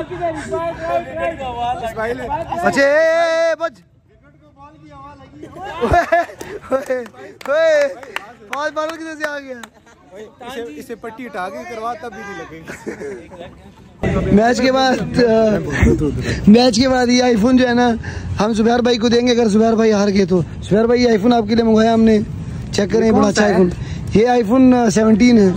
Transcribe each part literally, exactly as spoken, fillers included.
अच्छा बच पाँच बालों की से आ गया। इसे, इसे पट्टी हटा के करवा तब भी नहीं लगेगी। मैच के बाद मैच के बाद ये आईफोन जो है ना हम जुबैर भाई को देंगे, अगर जुबैर भाई हार गए तो। जुबैर भाई आईफोन आपके लिए मंगवाया हमने, चेक करें, बड़ा अच्छा आईफोन। ये आईफोन सेवनटीन है।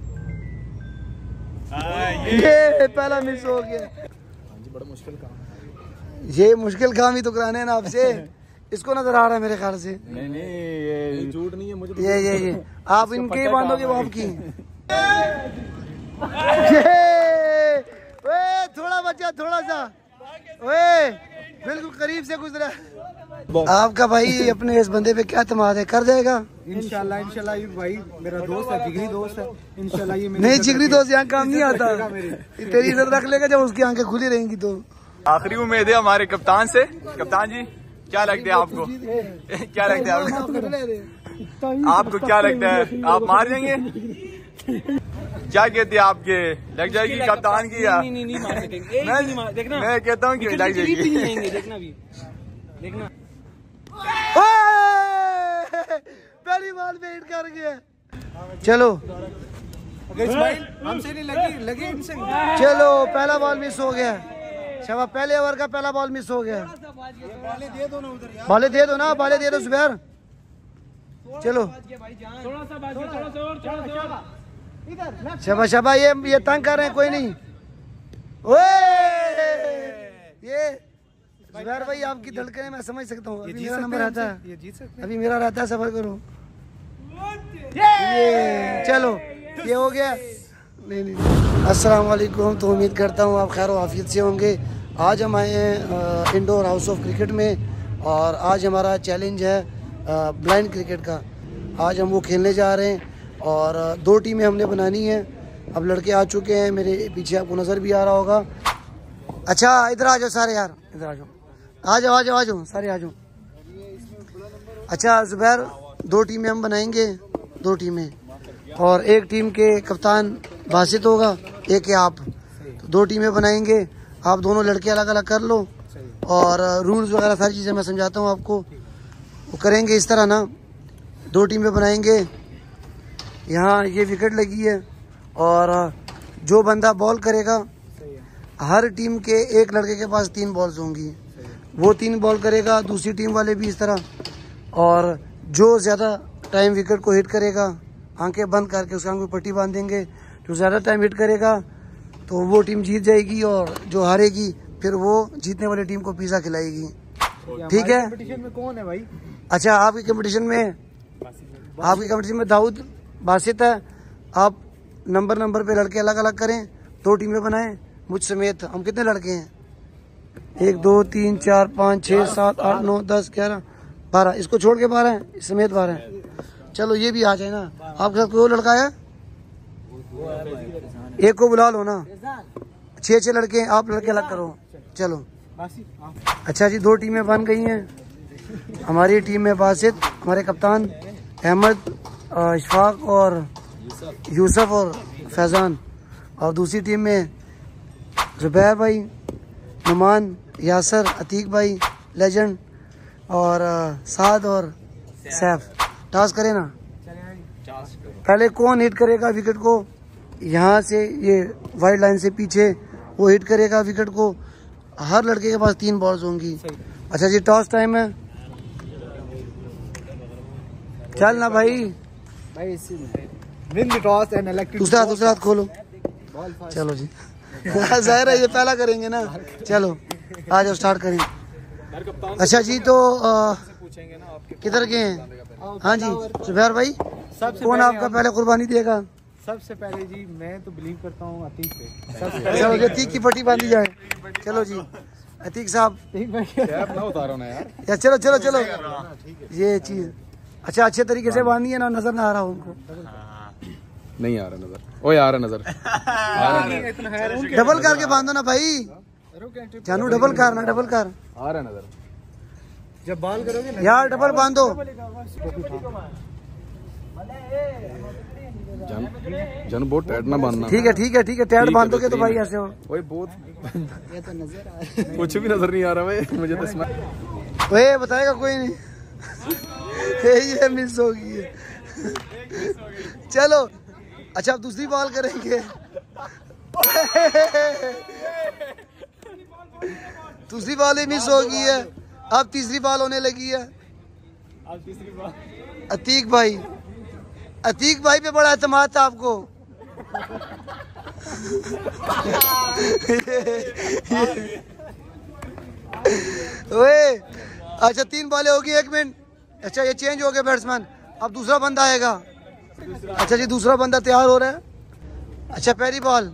ये पहला मिस हो गया। बड़ा मुश्किल काम, ये मुश्किल काम ही तो कराने हैं ना आपसे। इसको नजर आ रहा है मेरे ख्याल से। नहीं नहीं ये झूठ नहीं है मुझे। ये ये ये आप इनके ही बांधोगे वो आपकी। ओए थोड़ा बच्चा थोड़ा सा, ओए बिल्कुल करीब से गुजरा। आपका भाई अपने इस बंदे पे क्या तमाद है, कर जाएगा इंशाल्लाह। इंशाल्लाह ये भाई मेरा दोस्त है, जिगरी दोस्त है। इंशाल्लाह ये नहीं जिगरी दोस्त यहाँ काम नहीं आता। तेरी इज्जत रख लेगा जब उसकी आंखें खुली रहेंगी तो। आखिरी उम्मीद है हमारे कप्तान से। कप्तान जी क्या लगता है आपको, क्या लगता है आपको, आपको क्या लगता है आप मार जाएंगे? क्या कहते हैं आपके, लग जाएगी कप्तान की? या नहीं नहीं नहीं मार सकेंगे। मैं, देखना मैं कहता हूँ कि लग जाएगी। देखना भी देखना। पहली बॉल पे हिट कर गया। चलो हमसे नहीं लगी, लगी इनसे। चलो पहला बॉल मिस हो गया। शबा पहले ओवर का पहला बॉल मिस हो गया। बाले दे दो ना उधर यार, बाले दे दो ना, बाले दे दो जुबैर। चलो शबा शबा ये ये तंग कर रहे हैं, कोई नहीं। ओए ये जुबैर भाई आपकी धड़कने मैं समझ सकता हूँ। अभी मेरा नंबर आता है, ये जीत सकते अभी मेरा रहता है, सफर करो। ये चलो ये हो गया। नहीं नहीं अस्सलाम वालेकुम। तो उम्मीद करता हूँ आप खैर आफियत से होंगे। आज हम आए हैं इंडोर हाउस ऑफ क्रिकेट में और आज हमारा चैलेंज है ब्लाइंड क्रिकेट का। आज हम वो खेलने जा रहे हैं और दो टीमें हमने बनानी है। अब लड़के आ चुके हैं, मेरे पीछे आपको नज़र भी आ रहा होगा। अच्छा इधर आ जाओ सारे यार, इधर आ जाओ, आ जाओ आ जाओ आ जाओ सारे आ जाओ। अच्छा जुबैर दो टीमें हम बनाएंगे, दो टीमें, और एक टीम के कप्तान बासित होगा, एक है आप। तो दो टीमें बनाएंगे, आप दोनों लड़के अलग अलग कर लो और रूल्स वगैरह सारी चीज़ें मैं समझाता हूँ आपको। वो करेंगे इस तरह ना, दो टीमें बनाएंगे। यहाँ ये विकेट लगी है और जो बंदा बॉल करेगा, हर टीम के एक लड़के के पास तीन बॉल्स होंगी, वो तीन बॉल करेगा, दूसरी टीम वाले भी इस तरह। और जो ज़्यादा टाइम विकेट को हिट करेगा, आंखें बंद करके उसके आंख में पट्टी बांध देंगे, जो ज़्यादा टाइम हिट करेगा तो वो टीम जीत जाएगी और जो हारेगी फिर वो जीतने वाली टीम को पिज़्ज़ा खिलाएगी। ठीक है? कंपटीशन में कौन है भाई? अच्छा आपकी कंपटीशन में, आपकी कंपटीशन में दाऊद बासित है। आप नंबर नंबर पे लड़के अलग अलग करें, दो टीमें बनाएं मुझ समेत। हम कितने लड़के हैं? एक दो तीन चार पाँच छः सात आठ नौ दस ग्यारह बारह, इसको छोड़ के बारह हैं, इस समेत बारह हैं। चलो ये भी आ जाए ना। आपके साथ कोई लड़का है? एक को बुला लो ना, छः छः लड़के, आप लड़के अलग करो। चलो अच्छा जी, दो टीमें बन गई हैं। हमारी टीम में बासित, हमारे कप्तान अहमद, इशफाक और यूसुफ और फैज़ान, और दूसरी टीम में जुबैर भाई, नुमान, यासर, अतीक भाई लेजेंड, और साद और सैफ। टॉस करें ना, पहले कौन हिट करेगा विकेट को? यहाँ से ये वाइड लाइन से पीछे वो हिट करेगा विकेट को। हर लड़के के पास तीन बॉल्स होंगी। अच्छा जी टॉस टाइम है, चल ना भाई। दूसरा दूसरा हाथ खोलो। चलो जी जाहिर है ये पहला करेंगे ना। चलो आ जाओ स्टार्ट करें। अच्छा जी तो किधर गए हैं? हाँ जी जुबैर भाई, कौन आपका पहले कुर्बानी देगा? सबसे पहले जी मैं तो बिलीव करता हूँ अतीक पे। चलो अतीक की पट्टी बांधी जाए। चलो जी अतीक साहब उतारो ना यार। या चलो चलो चलो ये चीज अच्छा अच्छे तरीके से बांधी है ना, नजर ना आ रहा उनको। नहीं आ रहा नजर, ओ आ रहा नजर। डबल करके बांधो ना भाई, जानू डबल कार ना, डबल कार आ रहा नजर। जब बॉल करोगे यार डबल बांधो। जन जन बहुत टाइट ना बांधना। ठीक है ठीक है ठीक है, टाइट बांधोगे तो भाई ऐसे हो। वही बहुत ये तो नजर आ रहा है, कुछ भी नजर नहीं आ रहा भाई मुझे तो इसमें। ओए बताएगा कोई नहीं। ये मिस हो गई है। चलो अच्छा अब दूसरी बॉल करेंगे। दूसरी बॉल ही मिस हो गई है, अब तीसरी बॉल होने लगी है। अब तीसरी बॉल अतीक भाई, अतीक भाई पे बड़ा एतमाद था आपको। ओए अच्छा तीन बॉलें होगी, एक मिनट। अच्छा ये चेंज हो गया बैट्समैन, अब दूसरा बंदा आएगा। अच्छा जी दूसरा बंदा तैयार हो रहा है। अच्छा पहली बॉल,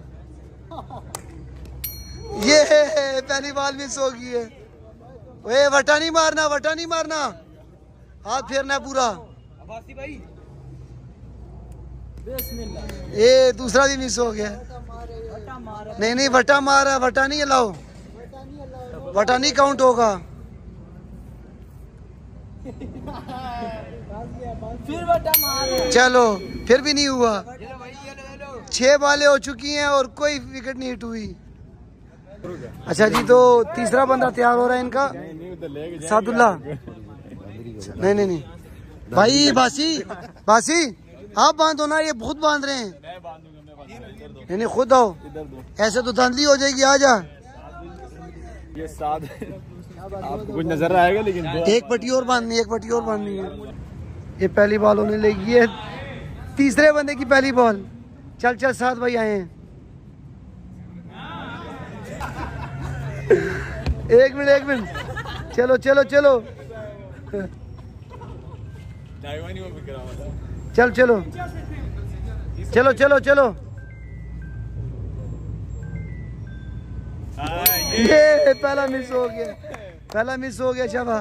ये पहली बॉल मिस हो गई है। ओए वटा नहीं मारना, वटा नहीं मारना, हाथ फेरना पूरा। ये दूसरा भी मिस हो गया। नहीं नहीं वटा मारा, वटा नहीं अलाओ, वटा नहीं काउंट होगा। फिर बटा मार। चलो फिर भी नहीं हुआ। छह बॉलें हो चुकी हैं और कोई विकेट नहीं हिट हुई। अच्छा जी तो तीसरा बंदा तैयार हो रहा है इनका, सादुल्ला। नहीं नहीं नहीं भाई बासी, बासी आप बांधो ना, ये बहुत बांध रहे हैं। नहीं नहीं खुद आओ, ऐसे तो धांधली हो जाएगी। आ जा, ये साथ आपको कुछ नजर आएगा लेकिन एक पट्टी और बांधनी है, एक पट्टी और बांधनी है। ये पहली बॉल होने लगी है, तीसरे बंदे की पहली बॉल। चल चल साथ भाई आए हैं। एक मिनट एक मिनट, चलो चलो चलो चल चलो चलो चलो चलो। ये पहला मिस हो गया, पहला मिस हो गया। शाबा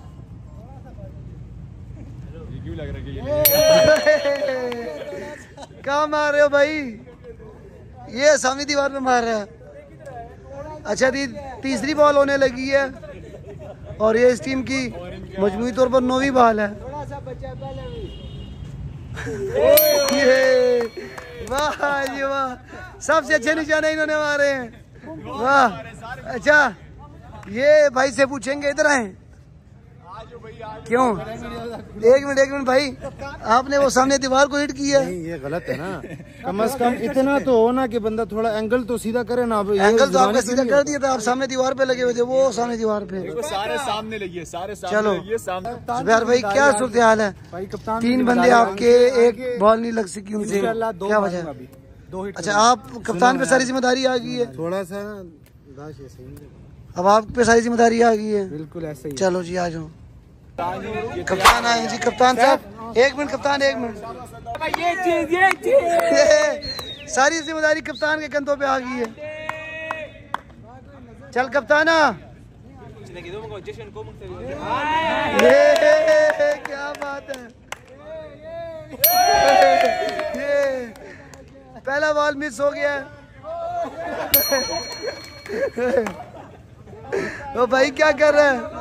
क्यों लग रहा है कहाँ मार रहे हो भाई? ये सामने दीवार पे मार रहा है। अच्छा दी तीसरी बॉल होने लगी है और ये इस टीम की मजमूई तौर पर नौवीं बॉल है। ये वाह जी वाह, सबसे अच्छे निशाने इन्होंने मारे हैं। वाह अच्छा ये भाई से पूछेंगे, इधर आए। क्यों? एक मिनट एक मिनट भाई, आपने वो सामने दीवार को हिट किया। नहीं ये गलत है ना, कम से कम इतना तो हो ना कि बंदा थोड़ा एंगल तो सीधा करे ना। एंगल तो आपने सीधा कर दिया था, आप सामने दीवार पे लगे हुए थे, वो सामने दीवार पे। सारे सामने लगी है, सारे सामने चलो लगी है, सामने। जुबैर भाई क्या सूरत हाल है? भाई कप्तान तीन बंदे आपके, एक बॉल नहीं लग सकी उनसे, क्या वजह? दो हिट। अच्छा आप कप्तान पे सारी जिम्मेदारी आ गई है। थोड़ा सा सही, अब आप पे सारी जिम्मेदारी आ गई है। बिल्कुल ऐसे ही। चलो जी आ जाओ। कप्तान आए जी, कप्तान साहब एक मिनट, कप्तान एक मिनट। ये चीज ये चीज सारी जिम्मेदारी कप्तान के कंधों पे आ गई है। चल कप्ताना, ये क्या बात है। ये पहला बॉल मिस हो गया। ओ भाई क्या कर रहा है?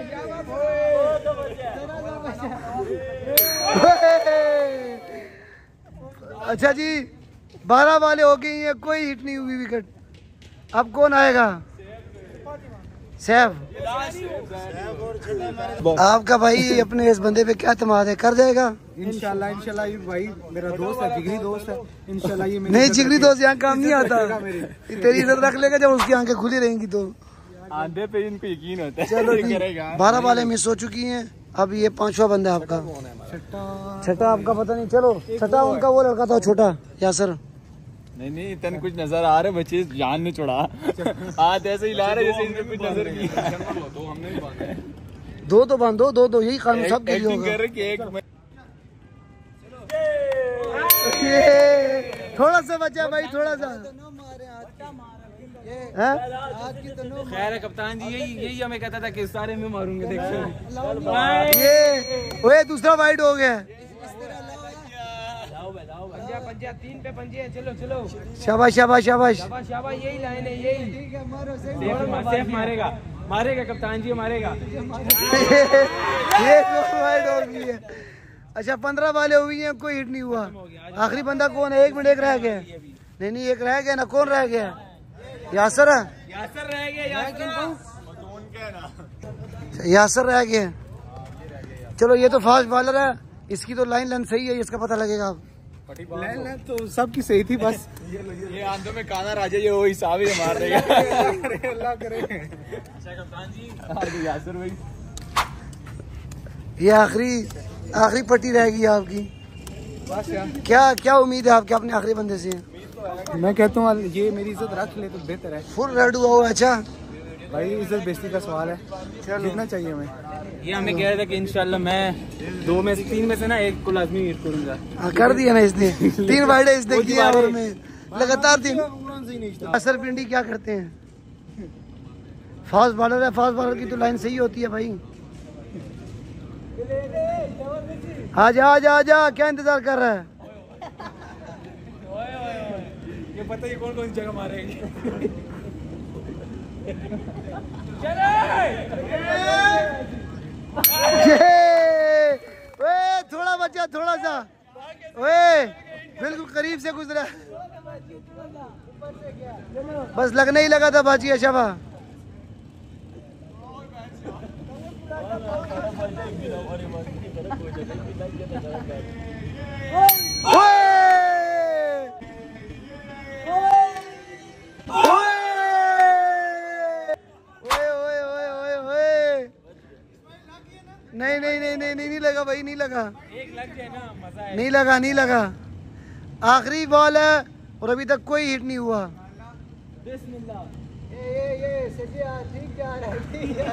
अच्छा जी बारह वाले हो गई हैं, कोई हिट नहीं हुई विकेट। अब कौन आएगा? सैफ। आपका भाई अपने इस बंदे पे क्या तमाद है, कर देगा इंशाल्लाह। इंशाल्लाह ये भाई मेरा दोस्त है, जिगरी दोस्त है। इंशाल्लाह ये नहीं जिगरी दोस्त यहाँ काम नहीं आता। तेरी इज्जत रख लेगा जब उसकी आंखें खुली रहेंगी तो। आंधे पे इनको यकीन होता है। चलो जी बारह वाले मिस हो चुकी हैं, अब ये पांचवा बंदा आपका। छठा आपका पता नहीं। चलो छठा उनका वो लड़का था छोटा यासर। नहीं नहीं तन कुछ नजर आ रहा है, बच्चे जान नहीं छोड़ा। हाथ ऐसे ही ला रहे जैसे इनके कुछ नजर नहीं आ रहा। दो तो बांधो, दो दो, यही कानून सब के लिए एक्टिंग होगा। कर रहे कि एक में ये थोड़ा सा बचा भाई, थोड़ा सा। हैं? खैर है कप्तान जी, यही यही हमें कहता था कि सारे में मारूंगे। देखो ये ओए दूसरा वाइड हो गया। पंजा पंजा तीन पे पंजे हैं। चलो चलो शाबाश शाबाश शाबाश। शाबाश शाबाश, यही लाइन है, यही सेफ मारेगा, मारेगा कप्तान जी मारेगा। ये दो वाइड हो गई है। अच्छा पंद्रह वाले हुई हैं, कोई हिट नहीं हुआ। आखिरी बंदा कौन है? एक मिनट, एक रह गया। नहीं नहीं एक रह गया ना, कौन रह गया? यासर है, यासर रह गया, यासर यासर रह गया। चलो ये तो फास्ट बॉलर है, इसकी तो लाइन लेंथ सही है, इसका पता लगेगा अब। लाइन लेंथ तो सबकी सही थी, बस ये आंधों में काना राजा ये वो हिसाब ही मार देगा। अल्लाह करे। अच्छा कप्तान जी, यासर भाई ये आखिरी आखिरी पट्टी रहेगी आपकी। बस यार क्या क्या उम्मीद है आपके अपने आखिरी बंदे से? मैं कहता हूँ ये मेरी इज्जत रख ले तो बेहतर है। फुल रेड हुआ हुआ। अच्छा भाई इज्जत बेइज्जती का सवाल है, जीतना चाहिए हमें। ये हमें कह रहा था कि इंशाल्लाह मैं दो में से तीन में से ना एक को लाजमी हिट करूंगा। हाँ, कर दिया ना इसने। तीन वाइडे इसने किया ओवर में लगातार तीन। असर पिंडी क्या करते हैं? फास्ट बॉलर है, फास्ट बॉलर की तो लाइन सही होती है भाई। आजा आजा आजा, क्या इंतजार कर रहा है? ये पता है कौन कौन सी जगह मारेंगे। ओए थोड़ा बचा, थोड़ा सा। ओए बिल्कुल करीब से गुजरा, बस लगने ही लगा था बाजी। अच्छा नहीं नहीं नहीं नहीं नहीं लगा भाई, नहीं लगा। एक लग जाए ना मजा है। नहीं लगा, नहीं लगा। आखिरी बॉल है और अभी तक कोई हिट नहीं हुआ। बिस्मिल्लाह। ये ये सजी आ ठीक जा रहा है, ठीक जा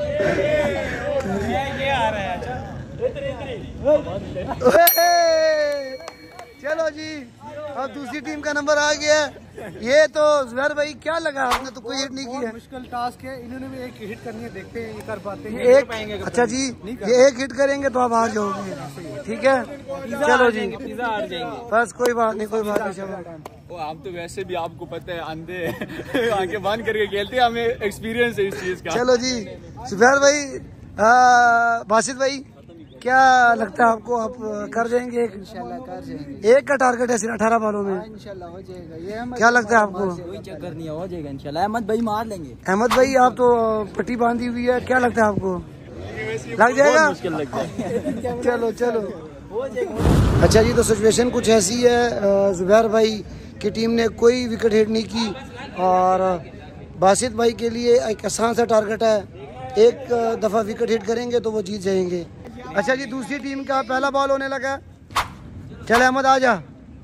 ये ये आ रहा है। अच्छा इधर इधर। चलो जी, अब दूसरी टीम का नंबर आ गया। ये तो जुबैर भाई क्या लगा, आपने तो कोई हिट नहीं किया। मुश्किल टास्क है, इन्होंने भी एक हिट करनी है, देखते हैं ये कर पाते हैं। एक अच्छा जी, ये एक हिट करेंगे तो आप हार जाओगे, ठीक है? चलो जी, पिज्जा हार जाएंगे। बस कोई बात नहीं, कोई बात नहीं। वो हम तो वैसे भी आपको पता है अंधे आंखें बंद करके खेलते हैं, हमें एक्सपीरियंस है इस चीज का। चलो जी जुबैर भाई, बासित भाई क्या लगता है आपको, आप कर जाएंगे? एक इंशाल्लाह कर जाएंगे। एक का टारगेट है सिर्फ अठारह बॉलों में। इंशाल्लाह हो जाएगा। ये क्या लगता है आपको? कोई चक्कर नहीं, हो जाएगा इंशाल्लाह। अहमद भाई मार लेंगे। अहमद भाई आप तो पट्टी बांधी हुई है, क्या लगता है आपको लग जाएगा? मुश्किल लगता है। चलो चलो अच्छा जी, तो सिचुएशन कुछ ऐसी है। जुबैर भाई की टीम ने कोई विकेट हिट नहीं की और बासित भाई के लिए एक आसान सा टारगेट है, एक दफ़ा विकेट हिट करेंगे तो वो जीत जाएंगे। अच्छा जी, दूसरी टीम का पहला बॉल होने लगा। चल अहमद आ जा।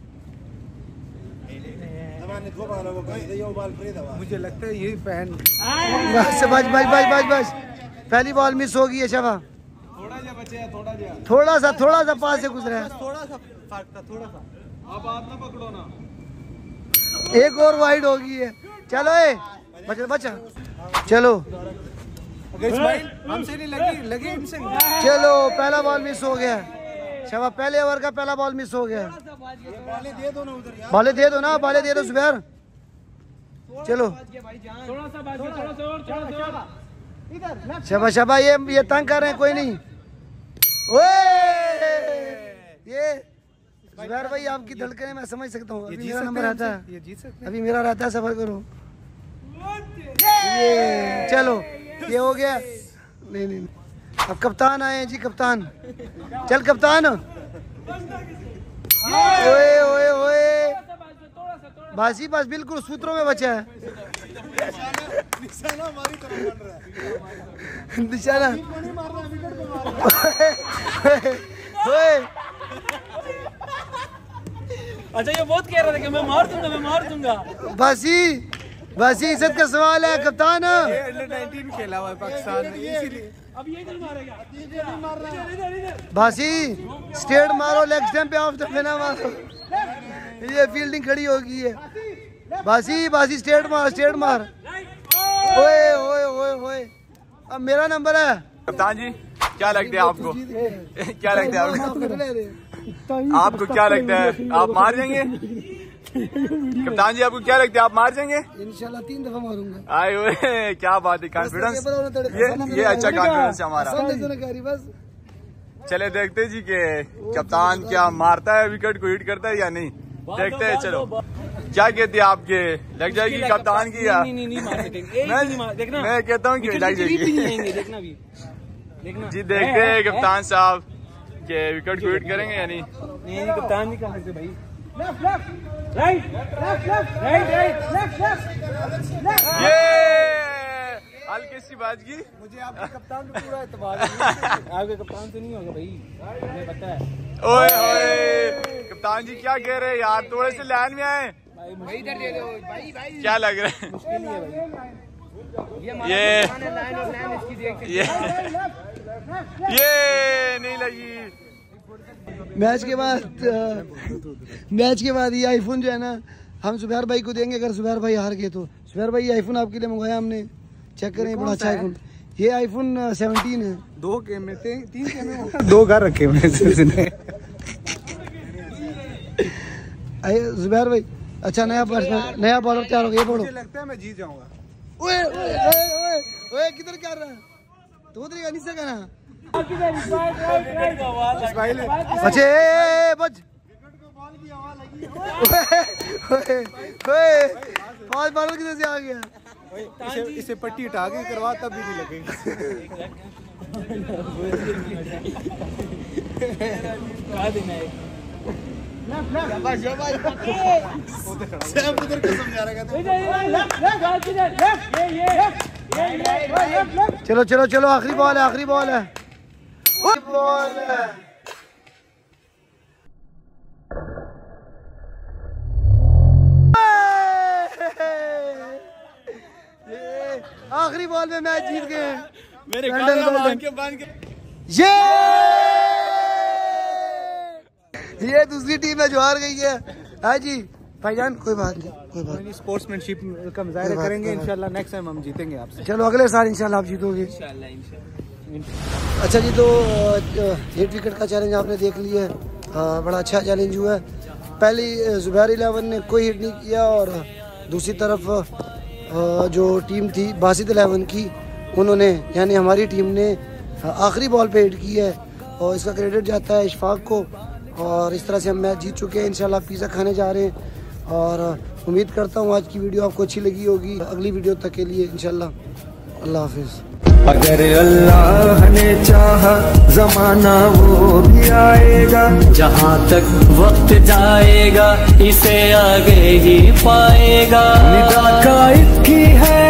मुझे लगता है ये पहन बस बस बस बस बस बस पहली बॉल मिस होगी है शबा। थोड़ा जा बचे, थोड़ा जा, थोड़ा सा थोड़ा सा पास से गुजरा है। थोड़ा सा फर्क था, थोड़ा सा। अब आप ना पकड़ो ना। एक और वाइड होगी है। चलो ए बचा बचा, चलो अगर इस्माइल हमसे नहीं लगी, लगी इनसे। चलो पहला बॉल मिस हो गया शबा, पहले ओवर का पहला बॉल मिस हो गया। बाले दे दो ना उधर यार। बाले दे दो ना, बाले दे दो जुबैर। चलो थोड़ा सा बाजी, थोड़ा सा और, थोड़ा सा और। शबा शबा, ये ये तंग कर रहे हैं, कोई नहीं। ओए ये जुबैर भाई आपकी धड़कने मैं समझ सकता हूँ। अभी मेरा नंबर आता है, ये जीत सकते अभी मेरा रहता है, सफर करो। ये चलो ये हो गया। नहीं नहीं अब कप्तान आए हैं जी, कप्तान। चल कप्तान। ओए ओए ओए बासी बस बिल्कुल सूत्रों में बचा है। निशाना हमारी तरफ बन रहा है। निशाना नहीं मार रहा, विकेट पे मार रहा। ओए अच्छा ये बहुत कह रहा था कि मैं मार दूंगा, मैं मार दूंगा। बासी बासी इज्जत का सवाल है कप्तान। ये अंडर नाइनटीन खेला हुआ है पाकिस्तान में, इसीलिए अब ये दिल मारेगा। नहीं मार रहा। इधर इधर बासी स्टेट मारो, लेग स्टैम्प पे ऑफ द ना मारो। ये फील्डिंग खड़ी होगी है। बासी बासी स्टेट मार, स्टेट मार। ओए ओए ओए ओए अब मेरा नंबर है। कप्तान जी क्या लगता है आपको, क्या लगता है आपको, आपको क्या लगता है आप मार जाएंगे? कप्तान जी आपको क्या लगता है आप मार जाएंगे? इंशाल्लाह तीन दफा मारूंगा। आए हुए क्या बात है, कॉन्फिडेंस, ये ये अच्छा कॉन्फिडेंस है हमारा। बस चले देखते जी के कप्तान क्या मारता है, विकेट को हिट करता है या नहीं, देखते हैं। चलो क्या कहते हैं आपके, लग जाएगी कप्तान की या नहीं नहीं मार सकेंगे। मैं मैं कहता हूँ कि लग जाएगी। देखना भी देखना जी देखते हैं कप्तान साहब के विकेट को हिट करेंगे या नहीं। नहीं कप्तान नहीं कर सकते भाई। राइट राइट राइट ये हल्की सी बात की। मुझे आपके कप्तान पे पूरा एतबार है। आपके कप्तान से नहीं होगा भाई, मुझे पता है। ओए ओए कप्तान जी क्या कह रहे हैं यार, थोड़े से लाइन में आए भाई इधर दे दो भाई भाई, क्या लग रहा है। मुश्किल ही है भाई। ये लाइन और लाइन इसकी देख सकते ये ये नहीं लगी। मैच के बाद मैच के बाद ये आईफोन जो है ना हम जुबैर भाई को देंगे, अगर जुबैर भाई हार गए तो। जुबैर भाई ये आईफोन आपके लिए मंगवाया हमने, चेक करें, बड़ा अच्छा आईफोन। ये आईफोन सेवनटीन है। दो कैमरे थे, तीन कैमरे, दो घर रखे हुए हैं। जुबैर भाई अच्छा नया बॉलर नया बॉलर तैयार हो गया, पढ़ो। मुझे लगता है मैं जीत जाऊंगा। ओए ओए ओए ओए किधर कर रहा है तो उधर का नहीं सका ना बचे बच पांच बॉलर किधर से आ गया। इसे, इसे पट्टी हटा के करवा तब भी नहीं लगेगा। चलो चलो चलो आखिरी बॉल है, आखिरी बॉल है, बॉल है। आखिरी बॉल में मैच जीत गए मेरे ये ये दूसरी टीम है जो हार गई है। हाँ जी भाईजान कोई बात नहीं, कोई बात नहीं। स्पोर्ट्समैनशिप का मुजाहिरा करेंगे इंशाल्लाह, नेक्स्ट टाइम हम जीतेंगे आपसे। चलो अगले साल इंशाल्लाह आप जीतोगे। अच्छा जी तो एट विकेट का चैलेंज आपने देख लिया है, बड़ा अच्छा चैलेंज हुआ है। पहली जुबैर इलेवन ने कोई हिट नहीं किया और दूसरी तरफ जो टीम थी बासित इलेवन की, उन्होंने यानी हमारी टीम ने आखिरी बॉल पे हिट की है और इसका क्रेडिट जाता है इशफाक को। और इस तरह से हम मैच जीत चुके हैं। इंशाल्लाह पिज़्ज़ा खाने जा रहे हैं और उम्मीद करता हूँ आज की वीडियो आपको अच्छी लगी होगी। अगली वीडियो तक के लिए इंशाल्लाह अल्लाह हाफिज़। अगर अल्लाह ने चाहा ज़माना वो भी आएगा, जहाँ तक वक्त जाएगा इसे आगे ही पाएगा। निदा का इसकी है,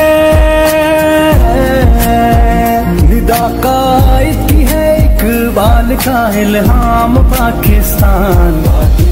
निदा का इसकी है, इकबाल का इल्हाम पाकिस्तान।